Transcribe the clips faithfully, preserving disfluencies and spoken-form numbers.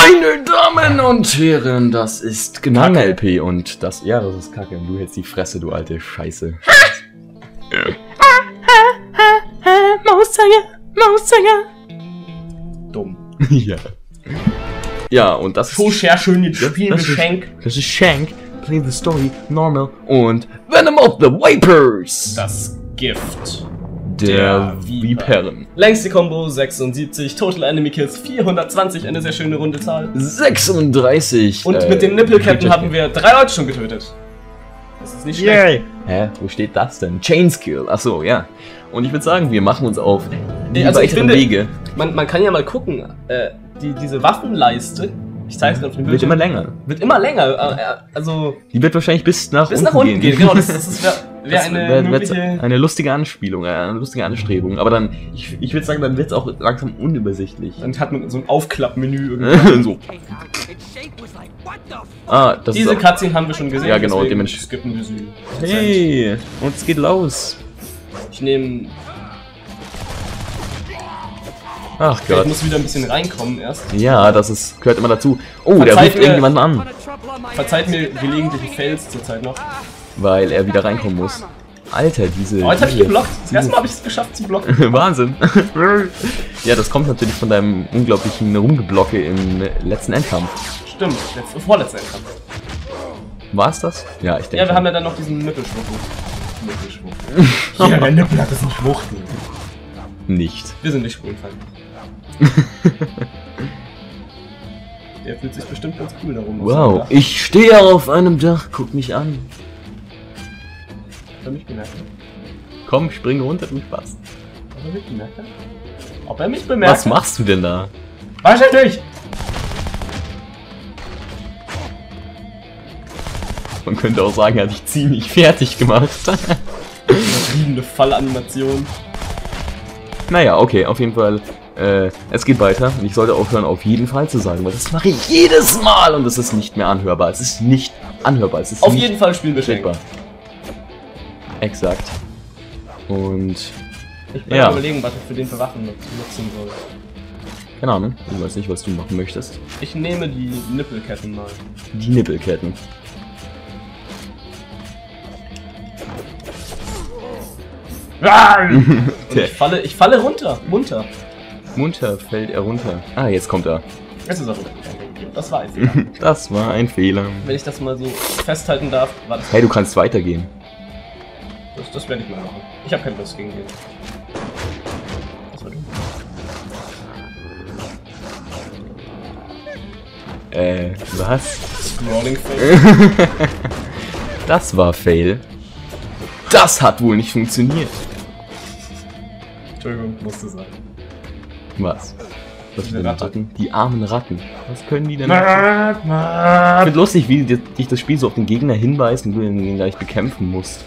Meine Damen und Herren, das ist Gnang L P und das, ja, das ist Kacke. Und du hältst die Fresse, du alte Scheiße. Maussänger, Maussänger. Dumm. Ja. Ja, und das so ist... sehr schön jetzt spielen das mit ist, Shank. Das ist Shank, Play the Story, Normal und Venom of the Vipers. Das Gift Der Viperen. Längste Combo sechsundsiebzig, Total Enemy Kills vierhundertzwanzig, eine sehr schöne runde Zahl. sechsunddreißig. Und äh, mit den Nippelketten haben wir drei Leute schon getötet. Das ist nicht schlecht. Hä? Wo steht das denn? Chainskill. Achso, ja. Und ich würde sagen, wir machen uns auf die Also ich weiteren finde, Wege. Man, man kann ja mal gucken, äh, die, diese Waffenleiste, ich zeig's gerade auf dem Wird Bildschirm, immer länger. wird immer länger. Äh, also Die wird wahrscheinlich bis nach bis unten nach unten gehen. gehen. Genau, das, das wäre wär Das eine wär- mögliche... wird's eine lustige Anspielung, eine lustige Anstrebung. Aber dann, ich, ich würde sagen, dann wird es auch langsam unübersichtlich. Dann hat man so ein Aufklappmenü irgendwie. So. Ah, das Diese ist auch, Cutscene haben wir schon gesehen, Ja, genau, deswegen dementsprechend- skippen wir sie. Hey, und es geht los. Ich nehme... Ach Ich Gott. muss wieder ein bisschen reinkommen erst. Ja, das ist, gehört immer dazu. Oh, der Verzeiht ruft mir- irgendjemanden an, Verzeiht mir gelegentliche Fails zurzeit noch. weil er wieder reinkommen muss. Alter, diese... Oh, jetzt hab ich diese- geblockt. Das erste Mal habe ich es geschafft zu blocken. Wahnsinn. Ja, das kommt natürlich von deinem unglaublichen Rumgeblocke im letzten Endkampf. Stimmt, letzte, vorletzter Endkampf. War's das? Ja, ich denke. Ja, wir schon. haben ja dann noch diesen Nippelschwuchtel. Nippelschwuchtel. Ja, der Nippel hat das nicht Schwuchtel. Nicht. Wir sind nicht schwulenfeindlich. Der fühlt sich bestimmt ganz cool darum. Wow, ich stehe auf einem Dach, guck mich an. Hat er mich gemerkt? Komm, spring runter, du Spaß. Ob er mich gemerkt hat? Ob er mich bemerkt Was machst du denn da? Wahrscheinlich! Man könnte auch sagen, er hat dich ziemlich fertig gemacht. Übertriebene Fallanimation. Naja, okay, auf jeden Fall. Äh, es geht weiter und ich sollte aufhören, auf jeden Fall zu sagen, weil das mache ich jedes Mal und es ist nicht mehr anhörbar. Es ist nicht anhörbar. Es ist Auf nicht jeden Fall spielen wir Shank. checkbar. Exakt. Und Ich bin Ja. am überlegen, was ich für den für Waffen nutzen soll. keine Ahnung, ich weiß nicht, was du machen möchtest. Ich nehme die Nippelketten mal. Die Nippelketten. Und ich falle, ich falle runter, munter. Munter fällt er runter. Ah, jetzt kommt er. Jetzt ist er runter. Das war ein Fehler. Das war ein Fehler. Wenn ich das mal so festhalten darf, war das. Hey, du kannst weitergehen. Das, das werde ich mal machen. Ich habe keine Lust gegen den. Das war dumm. Äh, was? Scrolling Fail. Das war Fail. Das hat wohl nicht funktioniert. Entschuldigung, musste sein. Was? Was Diese für Ratte. Ratten? Die armen Ratten. Was können die denn? Ich finde lustig, wie di- dich das Spiel so auf den Gegner hinweist und du ihn gleich bekämpfen musst.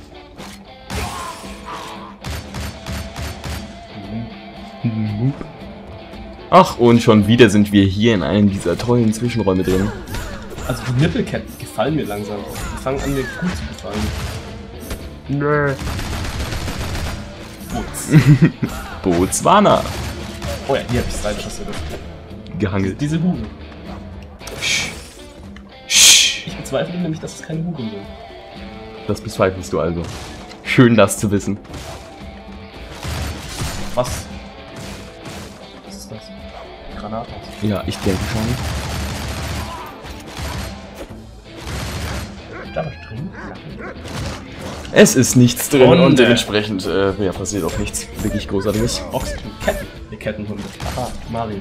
Ach, und schon wieder sind wir hier in einem dieser tollen Zwischenräume drin. Also die Nippelketten gefallen mir langsam. Die fangen an mir gut zu gefallen. Nö. Putz. Botswana. Oh ja, hier hab ich drei Schüsse. Gehangelt. Diese Huren. Sch. Sch. Ich bezweifle nämlich, dass es keine Huren sind. Das bezweifelst du also. Schön, das zu wissen. Was? Was ist das? Granate. Ja, ich denke schon. Da was drin? Es ist nichts drin und, Und, äh, dementsprechend äh, ja, passiert auch nichts wirklich Großartiges. Boxen. Ketten. Die Kettenhunde. Aha, Mario.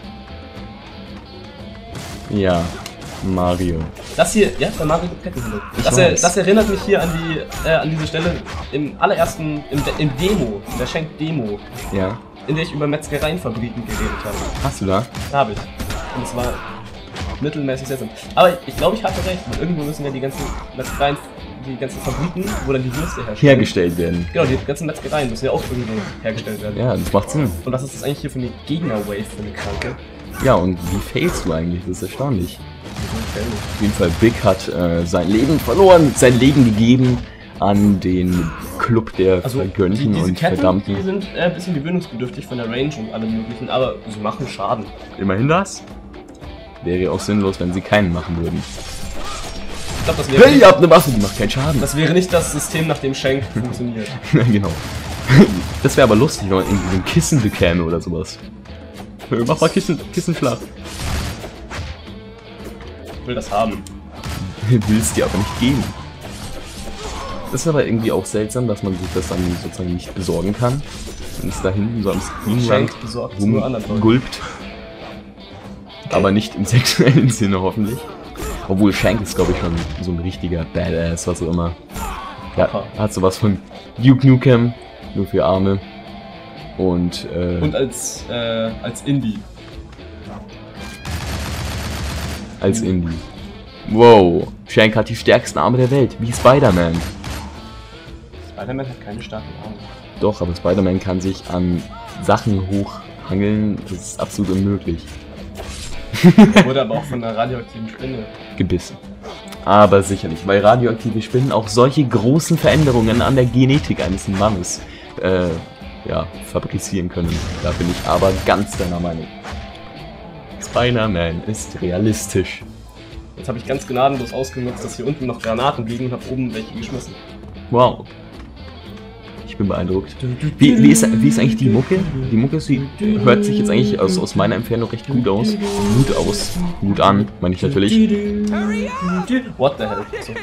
Ja, Mario. Das hier, ja, bei Mario gibt Kettenhunde. Ich Das, er, weiß. das erinnert mich hier an die, äh, an diese Stelle im allerersten, im, De- im Demo, in der Schenk-Demo, Ja. in der ich über Metzgereienfabriken geredet habe. Hast du da? Da habe ich. Und es war mittelmäßig seltsam. Aber ich glaube, ich hatte recht, weil irgendwo müssen ja die ganzen Metzgereien, die ganzen Fabriken, wo dann die Würste herstellen. Hergestellt werden. Genau, die ganzen Metzgereien müssen ja auch irgendwo hergestellt werden. Ja, das macht Sinn. Und was ist das eigentlich hier für eine Gegner-Wave für eine Kranke? Ja, und wie failst du eigentlich? Das ist erstaunlich. Okay. Auf jeden Fall, Big hat äh, sein Leben verloren, sein Leben gegeben an den Club der Also die, Vergönnten diese und Ketten, Verdammten. die sind äh, ein bisschen gewöhnungsbedürftig von der Range und allem möglichen, aber sie machen Schaden. Immerhin das. Wäre auch sinnlos, wenn sie keinen machen würden. Ich glaube, das wäre Hey, ihr habt eine Waffe, die macht keinen Schaden. Das wäre nicht das System, nach dem Shank funktioniert. Genau. Das wäre aber lustig, wenn man irgendwie so ein Kissen bekäme oder sowas. Mach mal Kissen, Kissen flach. Ich will das haben. Willst dir aber nicht geben. Das ist aber irgendwie auch seltsam, dass man sich das dann sozusagen nicht besorgen kann. Wenn es da hinten so am Shank besorgt es nur anderen Leuten. gulpt. Okay. Aber nicht im sexuellen Sinne hoffentlich. Obwohl Shank ist, glaube ich, schon so ein richtiger Badass, was auch immer. Ja, Aha. hat sowas von Duke Nukem, nur für Arme. Und, äh, Und als, äh, als Indie. Als Indie. Wow, Shank hat die stärksten Arme der Welt, wie Spider-Man. Spider-Man hat keine starken Arme. Doch, aber Spider-Man kann sich an Sachen hochhangeln, das ist absolut unmöglich. Wurde aber auch von einer radioaktiven Spinne gebissen. Aber sicherlich, weil radioaktive Spinnen auch solche großen Veränderungen an der Genetik eines Mannes äh, ja, fabrizieren können. Da bin ich aber ganz deiner Meinung. Spider-Man ist realistisch. Jetzt habe ich ganz gnadenlos ausgenutzt, dass hier unten noch Granaten liegen und habe oben welche geschmissen. Wow. Ich bin beeindruckt. Wie, wie, ist, wie ist eigentlich die Mucke? Die Mucke sie hört sich jetzt eigentlich aus, aus meiner Entfernung recht gut aus. Gut aus. Gut an, meine ich natürlich. What the hell? So.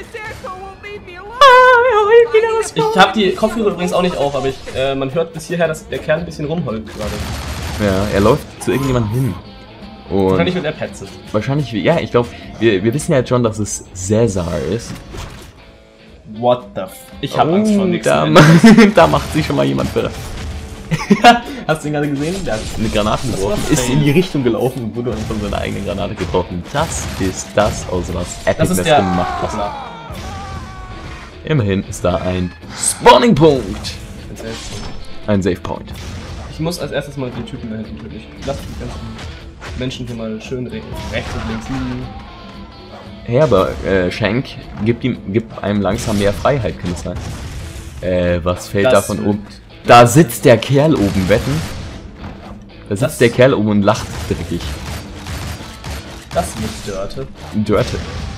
Ich habe die Kopfhörer übrigens auch nicht auf, aber ich, äh, man hört bis hierher, dass der Kerl ein bisschen rumheult gerade. Ja, er läuft zu irgendjemandem hin. Und wahrscheinlich wird er Petze. Wahrscheinlich, ja, ich glaube, wir, wir wissen ja jetzt schon, dass es Cäsar ist. What the f... Ich hab Angst vor nichts. Da, da macht sich schon mal jemand bereit. Hast du ihn gerade gesehen? Der hat eine Granate geworfen, ist in die Richtung gelaufen und wurde von seiner eigenen Granate getroffen. Das ist das, aus was Epic das gemacht hat. Klar. Immerhin ist da ein Spawning-Punkt. Ein Save-Point. Ein Save-Point. Ich muss als erstes mal die Typen da hinten töten. Ich lasse die ganzen Menschen hier mal schön rechts und links liegen. Ja, aber äh, Shank gibt, ihm, gibt einem langsam mehr Freiheit, kann es sein. Äh, was fällt das da von oben? Da sitzt der Kerl oben, wetten? Da sitzt das der Kerl oben und lacht dreckig. Das ist Dörte. Dörte.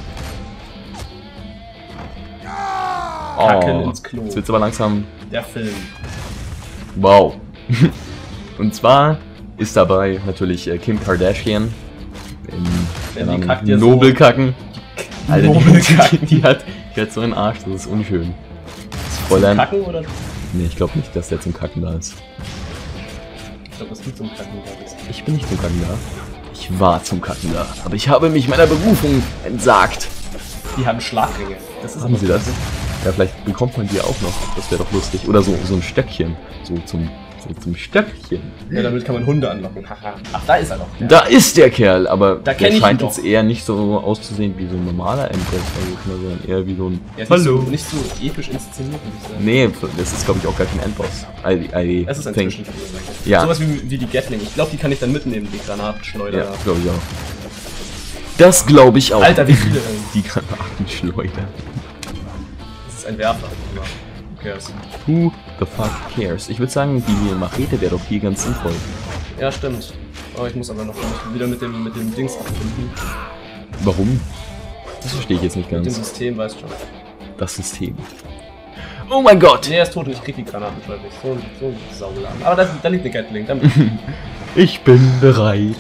Kacken ins Klo. Jetzt wird's aber langsam... Der Film. Wow. Und zwar ist dabei natürlich äh, Kim Kardashian. In, die kackt ja Nobelkacken. So. Alter, die, die, die, hat, die hat so einen Arsch, das ist unschön. Das Fräulein. Zum Kacken oder? Nee, ich glaube nicht, dass der zum Kacken da ist. Ich glaube, dass du zum Kacken da bist. Ich bin nicht zum Kacken da. Ich war zum Kacken da. Aber ich habe mich meiner Berufung entsagt. Die haben Schlagringe. Das ist haben sie das? Ja, vielleicht bekommt man die auch noch. Das wäre doch lustig. Oder so, so ein Stöckchen. So zum... So zum Stöckchen. Ja, damit kann man Hunde anlocken. Ach, da ist er noch. Ja. Da ist der Kerl, aber da der scheint jetzt eher nicht so auszusehen wie so ein normaler Endboss, sondern eher wie so ein... Er ist Hallo. Nicht so, nicht so episch inszeniert, würde ich sagen. Nee, das ist glaube ich auch gar kein Endboss. I, I es ist ein think. Zwischenfall. Ja. Sowas wie, wie die Gatling. Ich glaube, die kann ich dann mitnehmen, die Granatenschleuder. Ja, glaube ich auch. Das glaube ich auch. Alter, wie viele denn? Die Granatenschleuder. Das ist ein Werfer. Who cares? Who the fuck cares? Ich würde sagen, die Machete wäre doch hier ganz sinnvoll. Ja, stimmt. Aber ich muss aber noch wieder mit dem, mit dem Dings abfinden. Warum? Das verstehe ich jetzt nicht ganz. Mit dem System, weißt du schon. Das System. Oh mein Gott! Nee, er ist tot und ich krieg die Granatenschleuder nicht. So, so ein Sauladen. Aber da, da liegt eine Gatling. Ich bin bereit.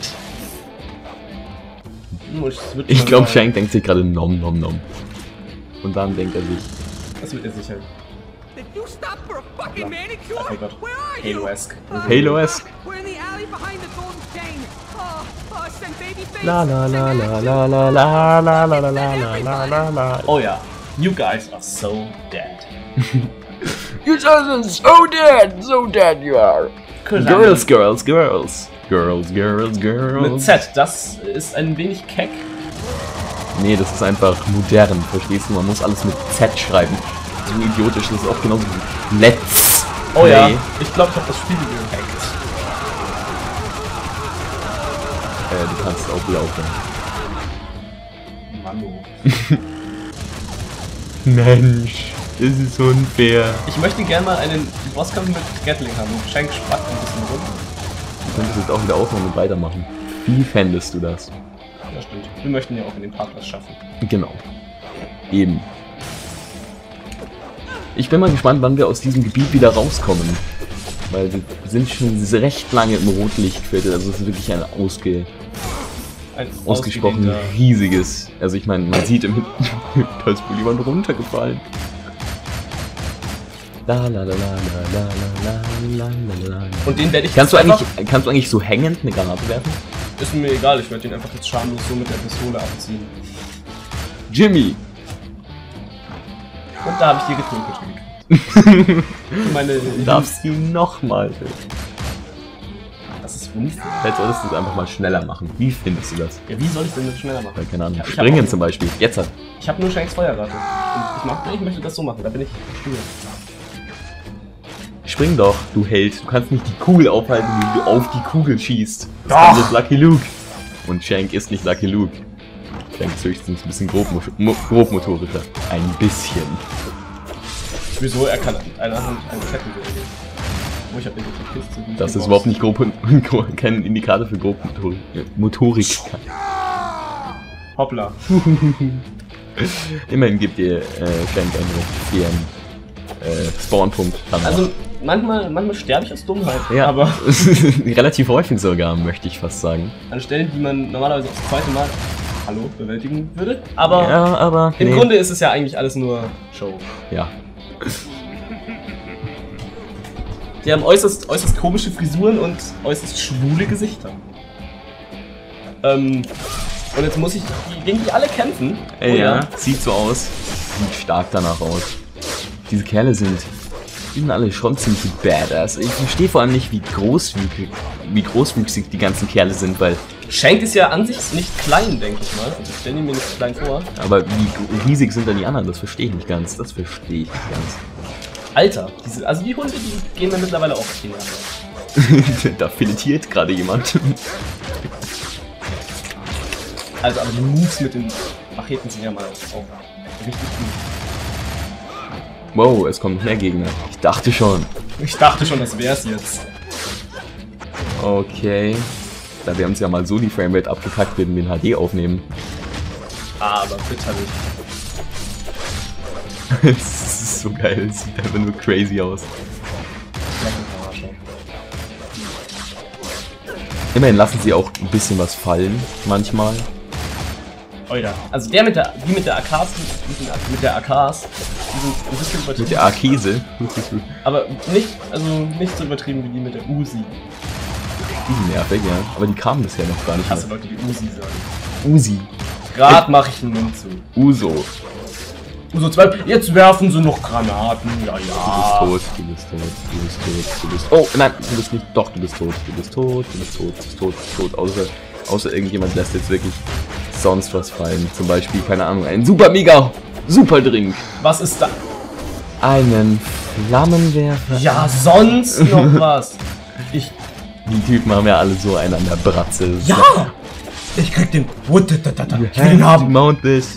Ich, ich glaube, Shank denkt sich gerade nom nom nom. Und dann denkt er sich... Das wird er sicher. Oh Gott. Halo-esque. Halo-esque. La la la la la la la la la la la la la la. Oh ja. You guys are so dead. You guys are so dead, so dead you are. Girls, girls, girls. Girls, girls, girls. Mit Z, das ist ein wenig keck. Nee, das ist einfach modern, verstehst du? Man muss alles mit Z schreiben. So idiotisch, das ist auch genauso wie Let's Oh Play. Ja, ich glaube, ich habe das Spiel gehackt. Äh, du kannst auch wieder aufhören. Mano. Mensch, das ist unfair. Ich möchte gerne mal einen Bosskampf mit Gatling haben. Shank spackt ein bisschen rum. Du könntest jetzt auch wieder aufhören und weitermachen. Wie fändest du das? Ja, stimmt. Wir möchten ja auch in dem Park was schaffen. Genau. Eben. Ich bin mal gespannt, wann wir aus diesem Gebiet wieder rauskommen. Weil wir sind schon recht lange im Rotlichtviertel. Also es ist wirklich ein ausge... Ein ausgesprochen riesiges. Also ich meine, man sieht im Hintergrund, da ist wohl jemand runtergefallen. La, la, la, la, la, la, la, la, la. Und den werde ich kannst du eigentlich Kannst du eigentlich so hängend eine Granate werfen? Ist mir egal, ich werde den einfach jetzt schamlos so mit der Pistole abziehen. Jimmy! Und da habe ich dir getötet. Meine du darfst ihn nochmal töten. Das ist unfair. Jetzt solltest du es einfach mal schneller machen. Wie findest du das? Ja, wie soll ich denn das schneller machen? Ja, keine Ahnung. Ja, Springen zum Beispiel. Jetzt hat. Ich habe nur Shanks Feuerrate. Und ich, mach, ich möchte das so machen, da bin ich stur. Spring doch, du Held. Du kannst nicht die Kugel aufhalten, wie du auf die Kugel schießt. Das Doch. ist Lucky Luke. Und Shank ist nicht Lucky Luke. Shank ist höchstens ein bisschen grob, mo grobmotorischer. Ein bisschen. Wieso? Er kann eine Hand eine Kettensäge. Oh, ich hab den Kiste. Das ist überhaupt nicht grob, kein Indikator für Grobmotorik. Motorik. Hoppla. Immerhin gibt ihr äh, Shank einen fairen äh, Spawnpunkt. Also manchmal, manchmal sterbe ich aus Dummheit, ja, aber relativ häufig sogar, möchte ich fast sagen. An Stellen, die man normalerweise das zweite Mal Hallo bewältigen würde. Aber, ja, aber im nee. Grunde ist es ja eigentlich alles nur Show. Ja. Die haben äußerst, äußerst komische Frisuren und äußerst schwule Gesichter. Ähm, und jetzt muss ich gegen die alle kämpfen. Ey, ja, ja, sieht so aus. Sieht stark danach aus. Diese Kerle sind, die sind alle schon ziemlich badass. Ich verstehe vor allem nicht, wie großwüchsig, wie großwüchsig die ganzen Kerle sind, weil... Shank ist ja an sich nicht klein, denke ich mal. Also ich stelle mir nicht klein vor. Aber wie riesig sind dann die anderen? Das verstehe ich nicht ganz. Das verstehe ich nicht ganz. Alter, diese, also die Hunde, die gehen mir mittlerweile auch Kinder. Da filetiert gerade jemand. Also, aber die Moves mit den Macheten sind ja mal auch richtig gut. Wow, es kommen mehr Gegner. Ich dachte schon. Ich dachte schon, das wär's jetzt. Okay. Da wir uns ja mal so die Framerate abgekackt, werden wir in H D aufnehmen. Aber bitterlich. Das ist so geil, es sieht einfach nur crazy aus. Immerhin lassen sie auch ein bisschen was fallen, manchmal. Oida. Also der mit der, die mit der A Ks, mit der A Ks, die sind ein bisschen übertrieben. Mit der Arkese. Aber nicht, also nicht so übertrieben wie die mit der Uzi. Die sind nervig, ja. Aber die kamen bisher noch gar nicht. Ich hasse Leute, die Uzi sagen. Uzi. Gerade mache ich einen Mund zu. Uso. Uso zwei. Jetzt werfen sie noch Granaten. Ja, ja. Du bist tot, du bist tot, du bist tot, du bist... Oh, nein, du bist nicht... Doch, du bist tot, du bist tot, du bist tot, du bist tot, du bist tot. Außer, außer irgendjemand lässt jetzt wirklich sonst was fallen. Zum Beispiel, keine Ahnung, ein super mega super Drink. Was ist da? Einen Flammenwerfer. Ja, sonst noch was. Ich... Die Typen haben ja alle so einen an der Bratze. Ja! Ich krieg den... Ich will den haben. Mount this.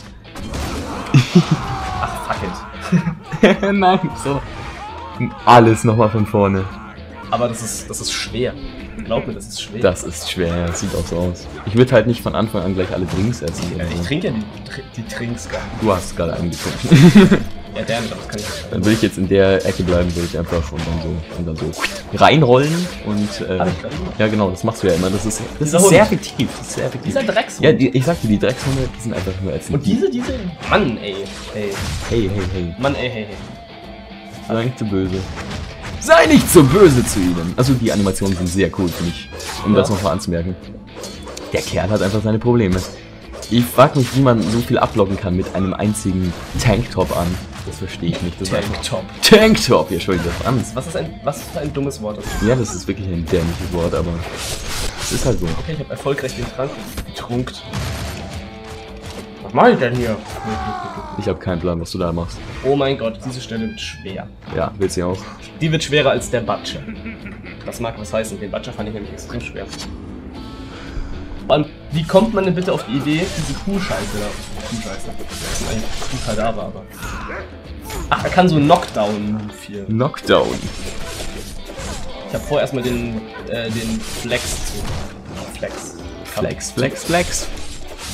Ach, fuck it. Nein, so. Alles nochmal von vorne. Aber das ist, das ist schwer. Glaub mir, das ist schwer. Das ist schwer, das sieht auch so aus. Ich würde halt nicht von Anfang an gleich alle Drinks essen. Ja, ich trinke ja die, die Trinks gar nicht. Du hast gerade einen getrunken. Ja, der mit, das kann ich nicht. Dann würde ich jetzt in der Ecke bleiben, würde ich einfach und dann so, und dann so reinrollen und äh, ja genau, das machst du ja immer. Das ist, das ist sehr effektiv. Das ist sehr effektiv. Dieser Dreckshund. Ja, die, ich sag dir, die Dreckshunde, die sind einfach nur ätzend. Und diese, diese... Mann, ey. Ey. Hey, hey, hey. Mann, ey, hey, hey. Sei nicht zu böse. Sei nicht so böse zu ihnen. Also die Animationen sind sehr cool, finde ich. Um ja. das nochmal anzumerken. Der Kerl hat einfach seine Probleme. Ich frag mich, wie man so viel ablocken kann mit einem einzigen Tanktop an. Das verstehe ich nicht. Das Tanktop. Tanktop, ja, schau dir das an. Was ist ein, was für ein dummes Wort? Das ja, das ist wirklich ein dämliches Wort, aber es ist halt so. Okay, ich habe erfolgreich den Trank getrunken. Was mach ich denn hier? Ich habe keinen Plan, was du da machst. Oh mein Gott, diese Stelle wird schwer. Ja, wird sie auch. Die wird schwerer als der Butcher. Das mag was heißen. Den Butcher fand ich nämlich extrem schwer. Und wie kommt man denn bitte auf die Idee, diese Kuhscheiße da... Kuhscheiße. Das ist eigentlich Kuhkadaver, aber... Ach, er kann so Knockdown-Move hier. Knockdown. Ich habe vorher erstmal den, äh, den Flex zu... Flex. Flex, Flex, Flex.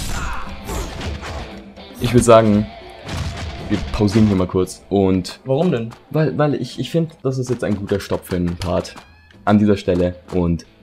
ich würde sagen, wir pausieren hier mal kurz und... Warum denn? Weil, weil ich, ich finde, das ist jetzt ein guter Stopp für einen Part an dieser Stelle und